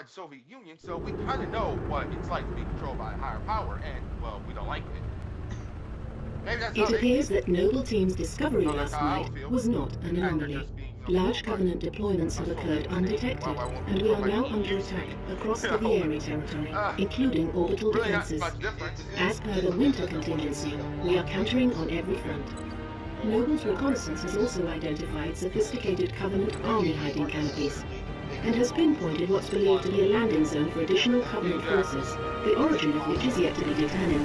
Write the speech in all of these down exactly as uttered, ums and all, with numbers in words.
by the Soviet Union, so we kind of know what it's like to be controlled by a higher power, and, well, we don't like it. Maybe that's how It they appears feel. that Noble Team's discovery Oh, that's last how I night would feel. was not an After anomaly. just being, you know, Large controlled by Covenant deployments have a occurred Soviet undetected, Why- why won't and we control are by now the under E U attack state? across the No. Vieri territory, Ah. including orbital Really not defenses. much difference. As per the winter contingency, we are countering on every front. Noble's reconnaissance has also identified sophisticated Covenant army hiding canopies, and has pinpointed what's believed to be a landing zone for additional Covenant forces, the origin of which is yet to be determined.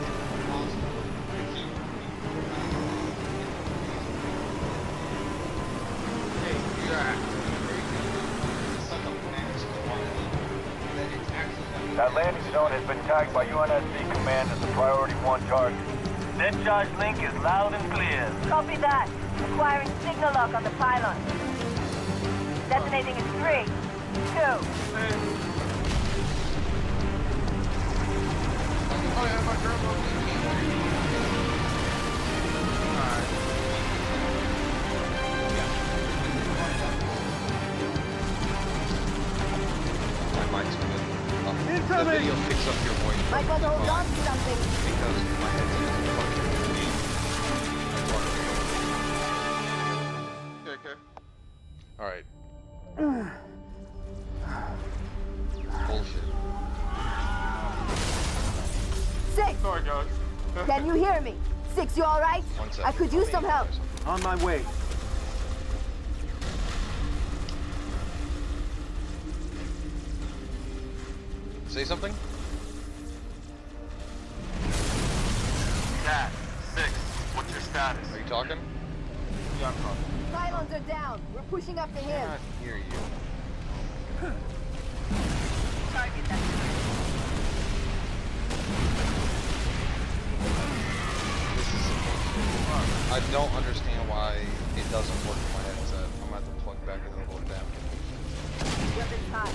That landing zone has been tagged by U N S C Command as a priority one target. Net charge link is loud and clear. Copy that. Acquiring signal lock on the pylon. Detonating in three, two. Oh yeah, my grandma. Alright. My mic's good. Uh, the Incoming! video picks up your voice. Might want to hold on to something. Because my headset's fucking. Okay, okay. Alright. Bullshit. Six! Sorry, guys. Can you hear me? Six, you alright? One second. I could use some help. On my way. Say something? Cat, six, what's your status? Are you talking? Yeah, I'm talking. Pylons are down. We're pushing up the hill. Can't hear you. Target that. This is some bullshit. I don't understand why it doesn't work with my headset. I'm gonna have to plug back into the little adapter. Weapons high.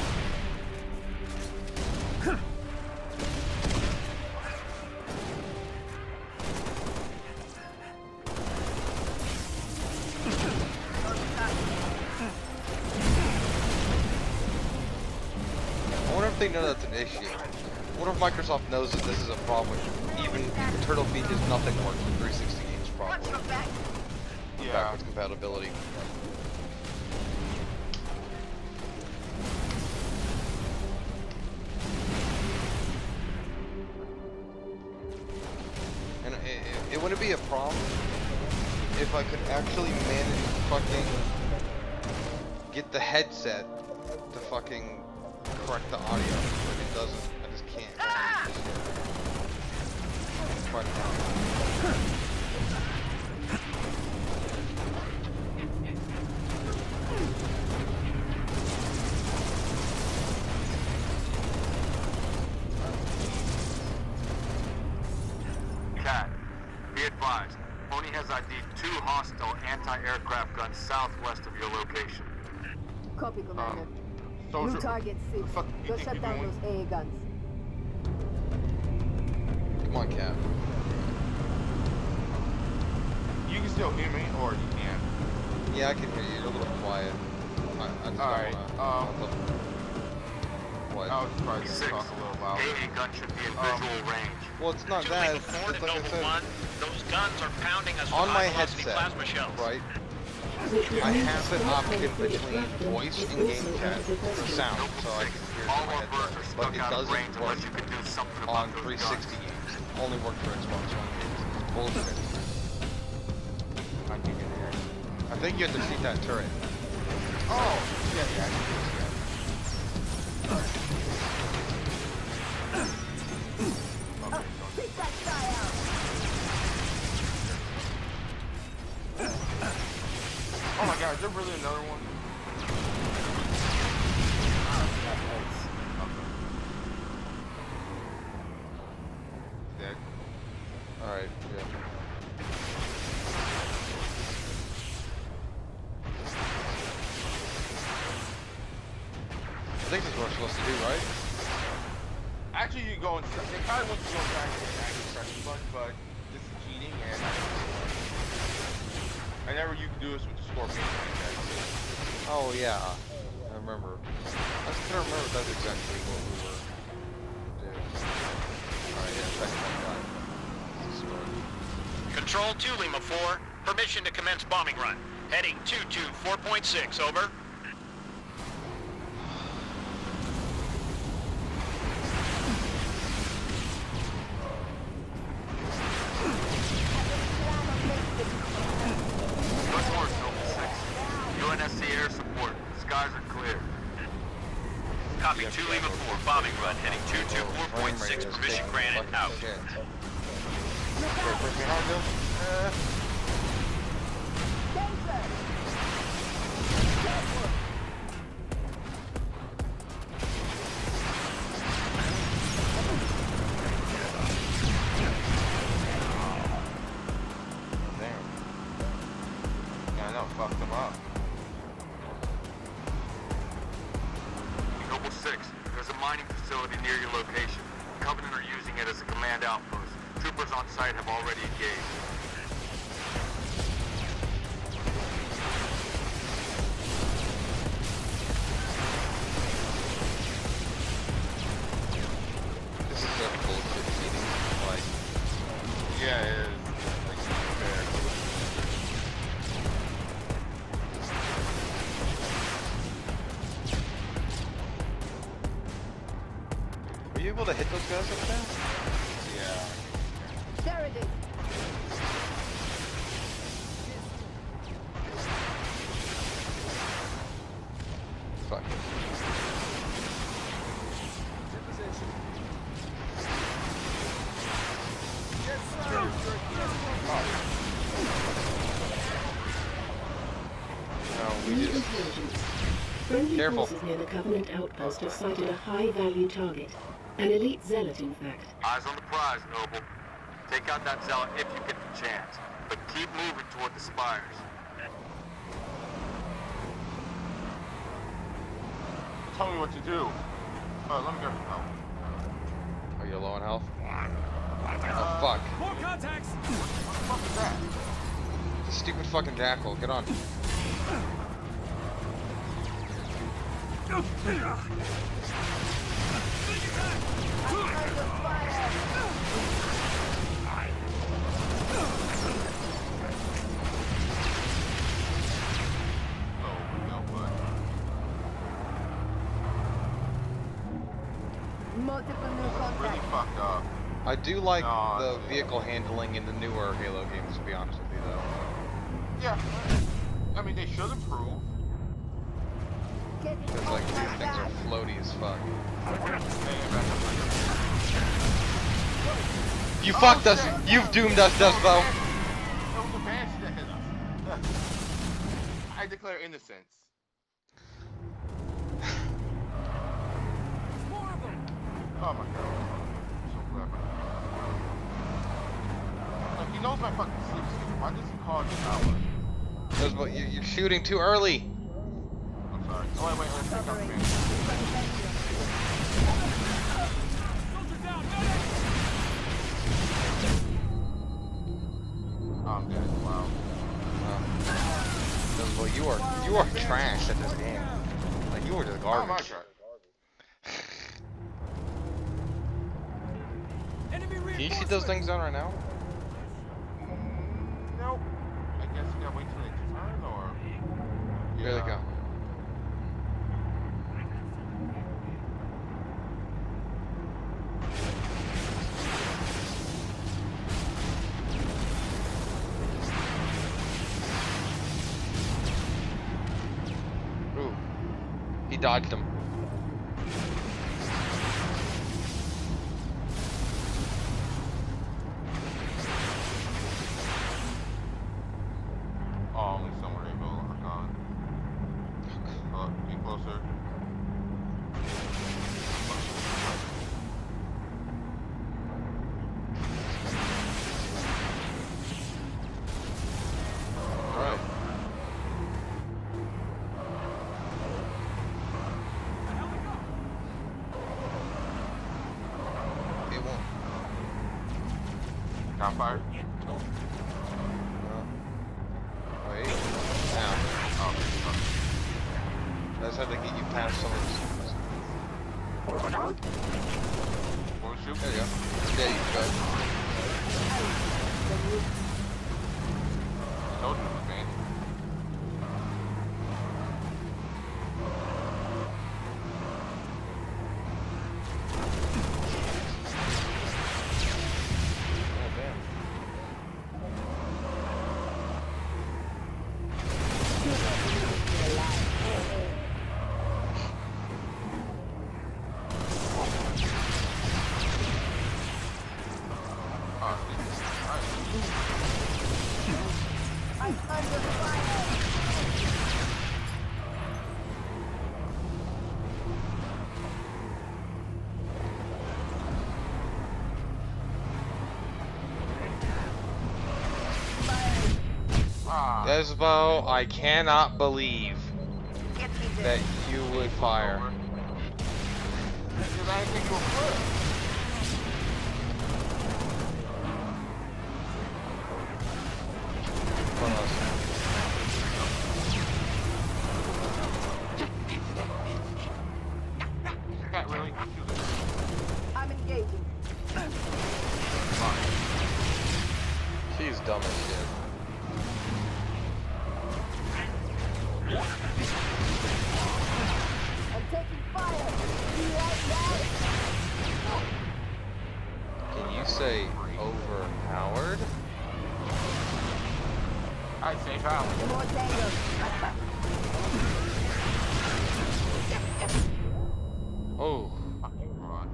I wonder if they know that's an issue. I wonder if Microsoft knows that this is a problem. Even Turtle Beach is nothing works with three sixty games properly. Yeah. Backwards compatibility. And it, it, it wouldn't be a problem if I could actually manage to fucking get the headset to fucking correct the audio, but it doesn't. I just can't. Ah! It's quite hard. Cat, be advised. Pony has I D'd two hostile anti-aircraft guns southwest of your location. Copy, Commander. Soldier. New target What six. the fuck do you Go think shut you're down doing? those A A guns. Come on, Cap. You can still hear me, or you can't. Yeah, I can hear you. You're a little quiet. I, I just Alright, don't um, wanna... What? I was probably Six, gonna talk a little louder. A A gun should be in Um, visual range. Well, it's not that. It's, Report it's to like I Noble said, One. Those guns are pounding us on with my high-velocity headset, plasma shells. right? Which would I mean have an that option Frigate between Captain voice is and game also chat out of the for question. sound, so I can hear All through my our birds are headset. But stuck it out of doesn't range work unless you can do something on about those three sixty guns. games. Only work for Xbox One games. It's bullshit. I think it is. I think you have to shoot that turret. Oh, yeah, yeah. I can do that. Okay, so Take that guy out. oh my god, is there really another one? Okay. Dead. Alright, yeah. I think that's what we're supposed to do, right? Actually, you go and they probably want you to go back to the active pressing button, but this is cheating, and I never you can do this with the scorpion like that. Oh yeah. I remember. I was trying to remember if that's exactly what we were doing. Alright, yeah, check that. Control two Lima four. Permission to commence bombing run. Heading two two four point six, over. U N S C air support. Skies are clear. Copy two Lima four. Bombing run. Heading two two four point six. Permission granted. Out. Right behind them. Uh, Fucked them up. Noble six, there's a mining facility near your location. Covenant are using it as a command outpost. Troopers on site have already engaged. this is a bullshit meeting. Like, Yeah, it is. Like, fair. were you able to hit those guys up there? Yeah. There it is. Fuck. No, we New just... intelligence. Friendly Careful. forces near the Covenant outpost have sighted a high-value target. An elite zealot, in fact. Eyes on the prize, Noble. Take out that zealot if you get the chance. But keep moving toward the spires. Tell me what to do. Oh, let me grab some help. Are you low on health? Oh, fuck. More contacts! What the fuck is that? The stupid fucking jackal. Get on. Multiple new Really contacts. fucked up. I do like No, the dude. vehicle handling in the newer Halo games, to be honest with you, though. Yeah. I mean, they should improve. Getting Because, like, these contact things are back. floaty as fuck. Hang it back up later. You Oh, fucked us! shit. You've doomed us, Dustbow! It was a Banshee that hit us. I declare innocence. Oh my god. I'm so clever. Like, he knows my fucking sleep schedule. Why does he call this hour? Dustbow, you, you're shooting too early! I'm sorry. Oh, wait, wait, let's take out the Banshee. Oh, I'm dead. Wow. Um, Dustbow, you are, you are trash at this game. Like, you are just How am I garbage. trash? Can you shoot those things down right now? Mm, nope. I guess we gotta wait till they turn, or... Here they go. Ooh. He dodged him. Oh, only somewhere they will. Oh, God. Uh, get closer. Alright. It won't. Got fired? No. Wait. Now. Oh, okay. That's how they get you past some of the students. Wanna shoot? There you go. Yeah, you can go. Told you it was me. Desbo, I cannot believe that you would fire. Because I didn't think you were good. Can't really do this. I'm engaging. She's dumb as shit. I'm taking fire. You like that? Can you say overpowered? I'd say power. More tango. Oh. Fucking run.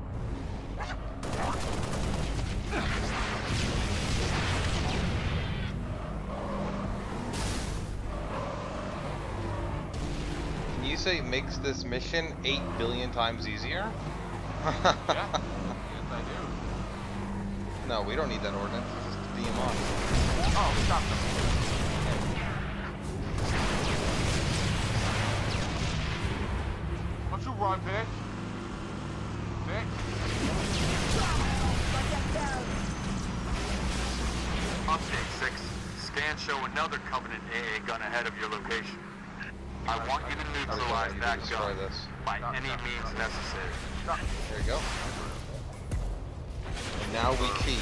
Can you say makes this mission eight billion times easier? Yeah. Yes, I do. No, we don't need that ordinance. Just D M on. Oh, stop them. Don't you run, bitch. Bitch. Update six. Scans show another Covenant A A gun ahead of your location. I want you to neutralize You that destroy gun this. by any means necessary. There you go. And now we cheat.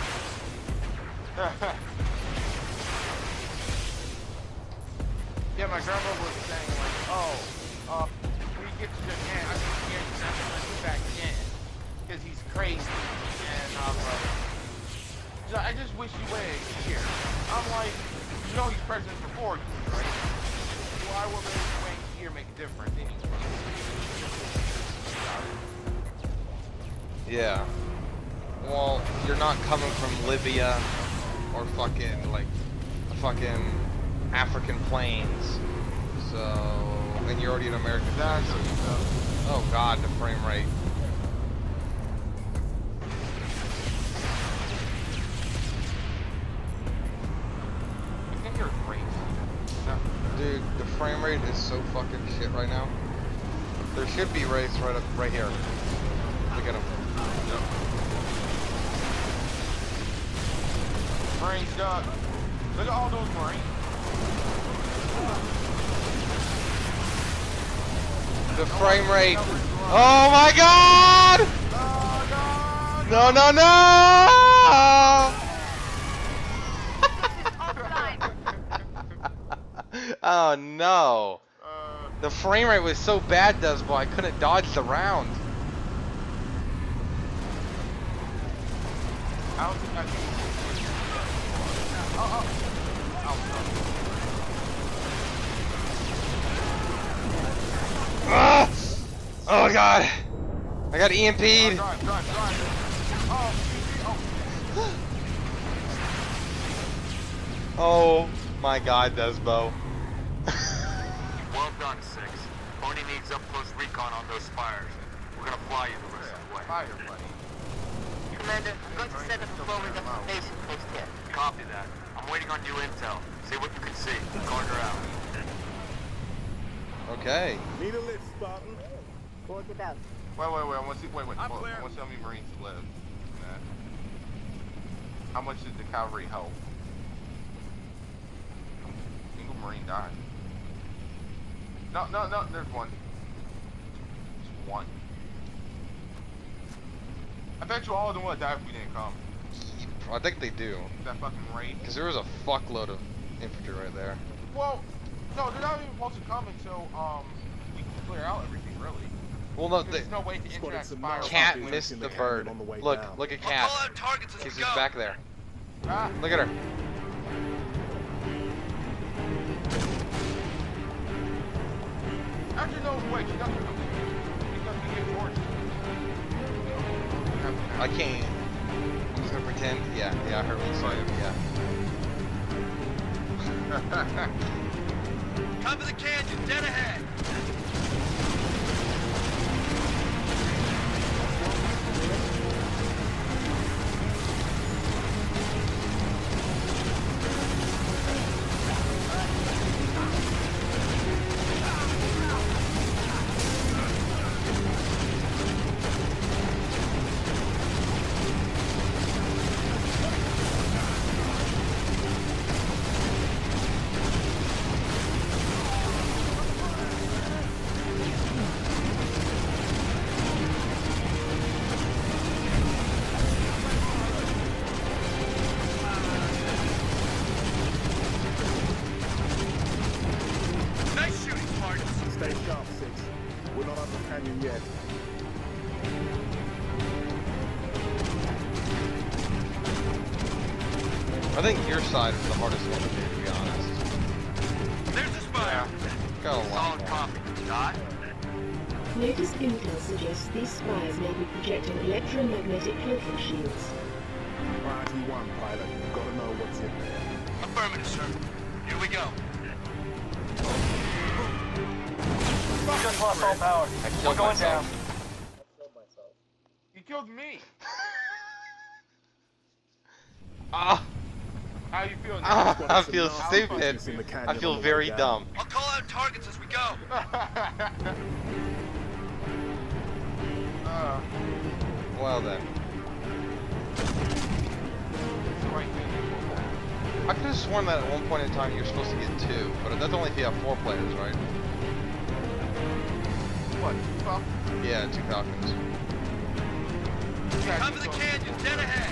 Yeah, my grandma was saying like, oh, uh, when he gets to Japan, I think he gets to bring back in, because he's crazy, and I'm like, so I just wish you waited a year. I'm like, you know he's president for four years, right? Why would they wait a year make a difference anyway? Yeah. Well, you're not coming from Libya or fucking like fucking African plains. So, and you're already an American citizen. Oh god, the frame rate. I think you're great. Dude, the frame rate is so fucking shit right now. There should be race right up right here. Look at him. Marines duck. Look at all those Marines. The frame rate. Oh my god! Oh god! No, no, no! Oh no! Uh, The frame rate was so bad, Desbo, I couldn't dodge the round. I don't think I can. Oh, oh. Oh, Ah! Oh god! I got E M P'd! drive, drive, drive. Oh, oh. Oh my god, Desbo. Well done, six. Pony needs up close recon on those spires. We're gonna fly you the rest of the way. Fire, buddy. Commander, I'm going to set up a forward destination post here. Copy that. I'm waiting on new intel. See what you can see. Carter out. Okay. Need a lift, Spartan. Forward about. Wait, wait, wait. I want to see. Wait, wait. I'm hold on. clear. I want to see how many Marines live. Nah. How much did the cavalry help? Single Marine died. No, no, no. There's one. one. I bet you all of them would have died if we didn't come. I think they do. That fucking raid. Because there was a fuckload of infantry right there. Well, no, they're not even supposed to come until um we clear out everything, really. Well, no, they There's no way to interact fire. Cat missed the bird. Look, look at Cat. I'll call out targets as we She's go. just back there. Ah, Look at her. actually, no, wait, she doesn't come. Because we get George. I can't. I'm just gonna pretend. Yeah, yeah, I heard what you said. Yeah. Cover the canyon, dead ahead. Nice shooting, Spartans. Stay sharp, Six. We're not up the canyon yet. I think your side is the hardest one to do, to be honest. There's the spire. Got a lot Solid more. copy. Dot. Latest intel suggests these spires may be projecting electromagnetic cloaking shields. Priority one, pilot. Gotta know what's in there. Affirmative, sir. Here we go. Just lost all power. I killed We're going myself. down. You killed me. Ah, How you feeling? ah, I Some feel nasty stupid. business in the canyon I on feel the way very down. dumb. I'll call out targets as we go. uh, Well then. right I could have sworn that at one point in time you were supposed to get two, but that's only if you have four players, right? What? Well, Yeah, two Falcons. yeah, Cover the so- canyon, dead ahead.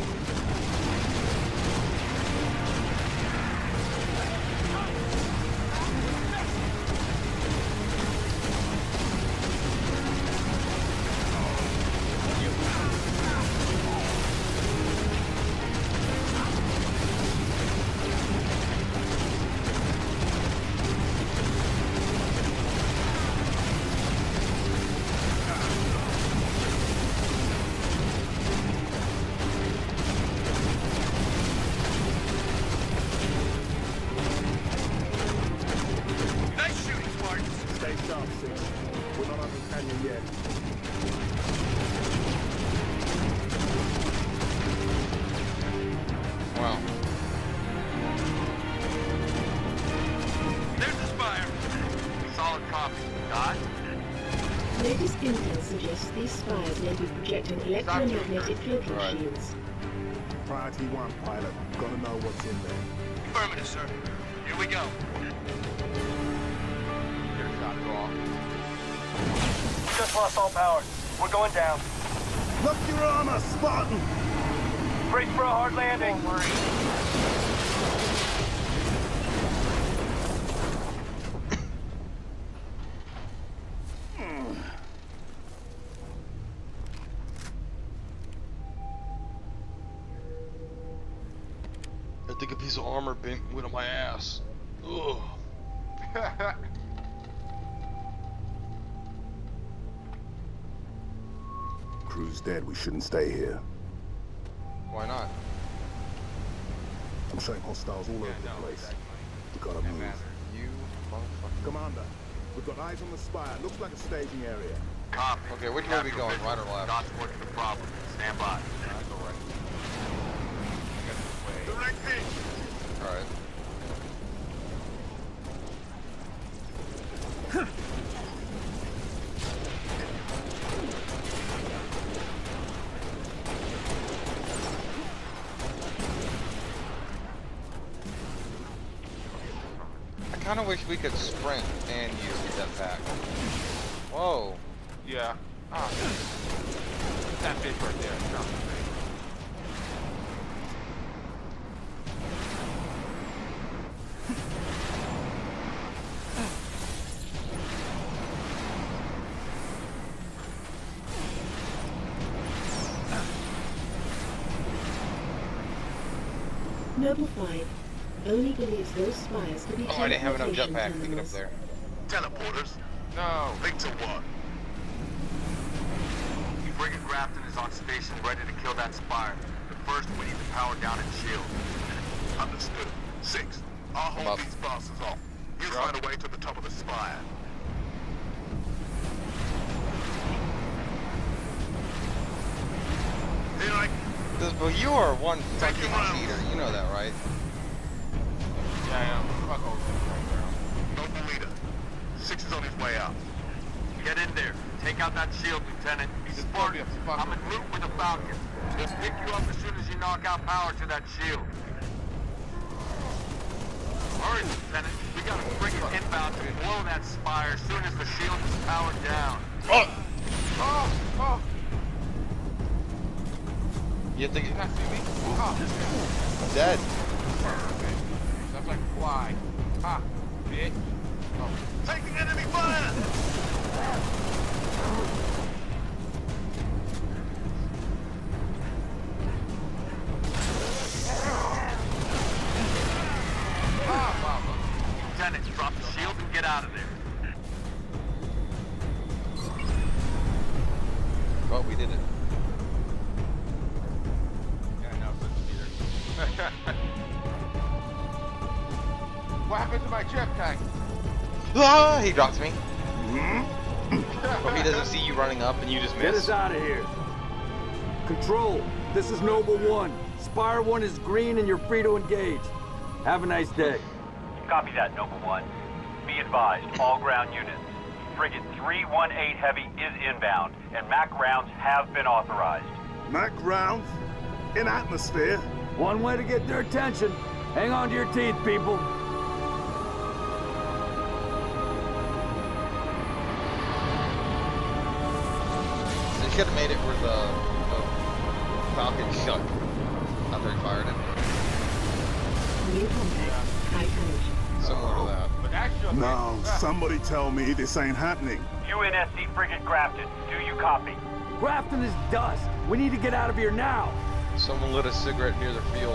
Nice shooting, Spartans. Stay sharp, Six. We're not up the canyon yet. Wow. There's the spire. Solid copy. Dot. Latest intel suggests these spires may be projecting electromagnetic cloaking Right. shields. Priority one, pilot. Gotta know what's in there. Affirmative, sir. Here we go. Your shot raw. Just lost all power. We're going down. Look your armor, Spartan! Brace for a hard landing. I think a piece of armor bent went on my ass. Ugh. Crew's dead. We shouldn't stay here. Why not? I'm showing hostiles all over Yeah, the no, place. exactly. We gotta That move. matters. You motherfucker. Commander, we've got eyes on the spire. Looks like a staging area. Copy. Okay, which way are we going, right or left? Dot's working the problem. Stand by. I go right. I guess this way. Direct hit. Alright. I kinda wish we could sprint and use the jetpack. Whoa. Yeah. Ah. That bitch right there. Drop the thing. Noble five only believes those spies to be Oh, I didn't have enough teleportation jetpack to get up terminals. there. Teleporters? No. Victor one. Frigate Grafton is on station ready to kill that spire. But first, we need to power down its shield. Understood. Six. I'll Come hold up. these bosses off. You Yep. find a way to the top of the spire. Here I... This, but you are one Take fucking your rounds. cheater. You know that, right? Yeah, I am. Fuck over there. Noble leader. Six is on his way out. Get in there. Take out that shield, Lieutenant. Just Spartan, be a fucker. I'm en route with the Falcon. We'll pick you up as soon as you knock out power to that shield. Hurry, Lieutenant. We got a frigate inbound to blow that spire as soon as the shield is powered down. Oh! Oh! Oh! You have to Did get not see me? Oh, dead. okay. Sounds like a fly. Ha! Bitch. Oh. Taking enemy fire! Ah, wow. Lieutenant, drop the shield and get out of there. Well, we did it. Yeah, no, such a cheater. What happened to my jetpack? Ah, he dropped me. Hope he doesn't see you running up and you just Get miss. us out of here. Control, this is Noble One. Spire One is green and you're free to engage. Have a nice day. Copy that, Noble One. Be advised, all ground units. Frigate three one eight Heavy is inbound, and M A C rounds have been authorized. Mac rounds? In atmosphere? One way to get their attention. Hang on to your teeth, people. They should have made it where the, the Falcon shut after he fired it. New contact. High College. Similar to that. But actually, No, ah, somebody tell me this ain't happening. U N S C Frigate Grafton, do you copy? Grafton is dust. We need to get out of here now. Someone lit a cigarette near the fuel.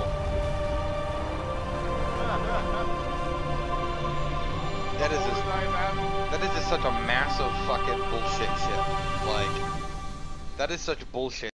That is what just, was I having? that is just such a massive fucking bullshit shit. Like, that is such bullshit.